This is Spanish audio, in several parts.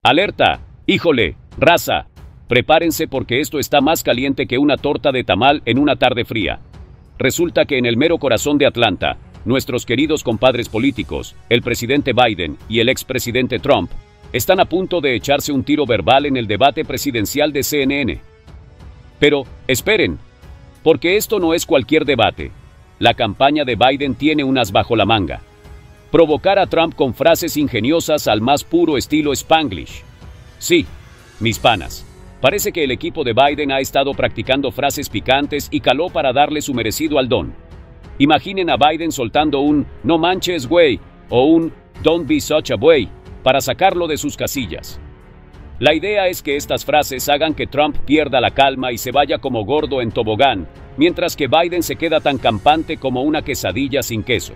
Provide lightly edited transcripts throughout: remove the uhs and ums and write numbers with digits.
¡Alerta! ¡Híjole! ¡Raza! Prepárense porque esto está más caliente que una torta de tamal en una tarde fría. Resulta que en el mero corazón de Atlanta, nuestros queridos compadres políticos, el presidente Biden y el expresidente Trump, están a punto de echarse un tiro verbal en el debate presidencial de CNN. Pero, esperen, porque esto no es cualquier debate. La campaña de Biden tiene un as bajo la manga. Provocar a Trump con frases ingeniosas al más puro estilo Spanglish. Sí, mis panas. Parece que el equipo de Biden ha estado practicando frases picantes y caló para darle su merecido al don. Imaginen a Biden soltando un "no manches, güey" o un "don't be such a güey" para sacarlo de sus casillas. La idea es que estas frases hagan que Trump pierda la calma y se vaya como gordo en tobogán, mientras que Biden se queda tan campante como una quesadilla sin queso.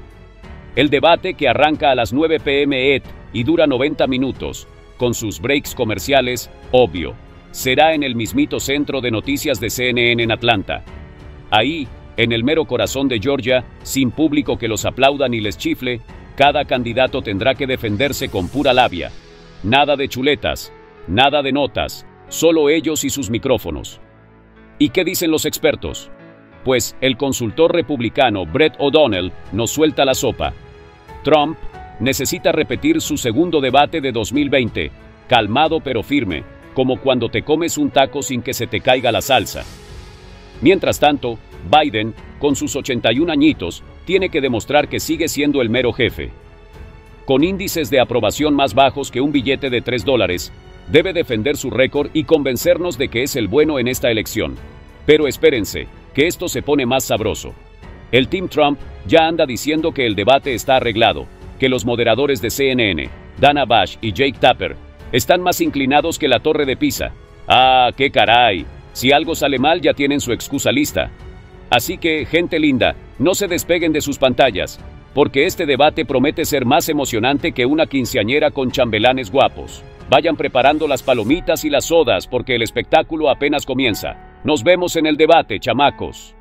El debate, que arranca a las 9 p.m. ET y dura 90 minutos, con sus breaks comerciales, obvio, será en el mismito centro de noticias de CNN en Atlanta. Ahí, en el mero corazón de Georgia, sin público que los aplauda ni les chifle, cada candidato tendrá que defenderse con pura labia. Nada de chuletas, nada de notas, solo ellos y sus micrófonos. ¿Y qué dicen los expertos? Pues el consultor republicano Brett O'Donnell nos suelta la sopa. Trump necesita repetir su segundo debate de 2020, calmado pero firme, como cuando te comes un taco sin que se te caiga la salsa. Mientras tanto, Biden, con sus 81 añitos, tiene que demostrar que sigue siendo el mero jefe. Con índices de aprobación más bajos que un billete de $3, debe defender su récord y convencernos de que es el bueno en esta elección. Pero espérense, que esto se pone más sabroso. El Team Trump ya anda diciendo que el debate está arreglado, que los moderadores de CNN, Dana Bash y Jake Tapper, están más inclinados que la Torre de Pisa. ¡Ah, qué caray! Si algo sale mal ya tienen su excusa lista. Así que, gente linda, no se despeguen de sus pantallas, porque este debate promete ser más emocionante que una quinceañera con chambelanes guapos. Vayan preparando las palomitas y las sodas porque el espectáculo apenas comienza. Nos vemos en el debate, chamacos.